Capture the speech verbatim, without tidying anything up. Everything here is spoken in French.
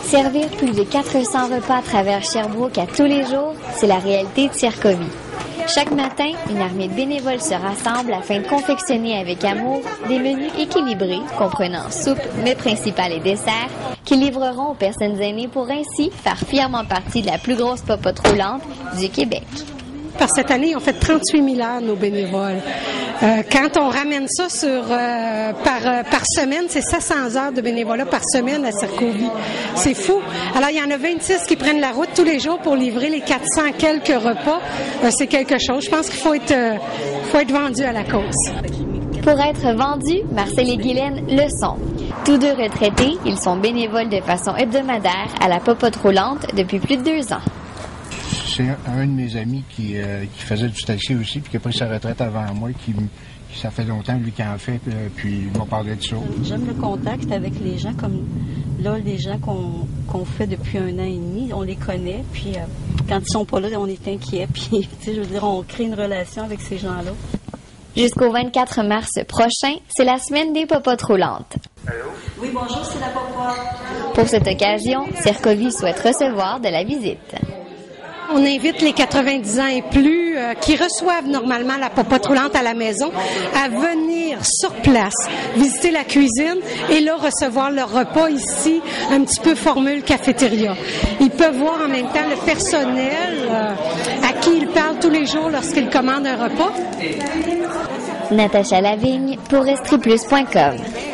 Servir plus de quatre cents repas à travers Sherbrooke à tous les jours, c'est la réalité de Circovie. Chaque matin, une armée de bénévoles se rassemble afin de confectionner avec amour des menus équilibrés comprenant soupe, mets principal et dessert qu'ils livreront aux personnes aînées pour ainsi faire fièrement partie de la plus grosse popote roulante du Québec. Par cette année, on fait trente-huit mille heures, nos bénévoles. Euh, quand on ramène ça sur euh, par, euh, par semaine, c'est sept cents heures de bénévolat par semaine à Circovie. C'est fou. Alors, il y en a vingt-six qui prennent la route tous les jours pour livrer les quatre cents quelques repas. Euh, c'est quelque chose. Je pense qu'il faut être, euh, faut être vendu à la cause. Pour être vendus, Marcel et Guylaine le sont. Tous deux retraités, ils sont bénévoles de façon hebdomadaire à la popote roulante depuis plus de deux ans. C'est un, un de mes amis qui, euh, qui faisait du taxi aussi, puis qui a pris sa retraite avant moi, qui, qui ça fait longtemps, lui, qui en fait, euh, puis il m'a parlé de ça. J'aime le contact avec les gens, comme là, les gens qu'on qu'on fait depuis un an et demi, on les connaît, puis euh, quand ils sont pas là, on est inquiets, puis, tu sais, je veux dire, on crée une relation avec ces gens-là. Jusqu'au vingt-quatre mars prochain, c'est la semaine des popotes roulantes. Allô? Oui, bonjour, c'est la popote. Pour cette occasion, Circovie souhaite recevoir de la visite. On invite les quatre-vingt-dix ans et plus euh, qui reçoivent normalement la popote roulante à la maison à venir sur place, visiter la cuisine et là recevoir leur repas ici, un petit peu formule cafétéria. Ils peuvent voir en même temps le personnel euh, à qui ils parlent tous les jours lorsqu'ils commandent un repas. Natacha Lavigne pour estri plus point com.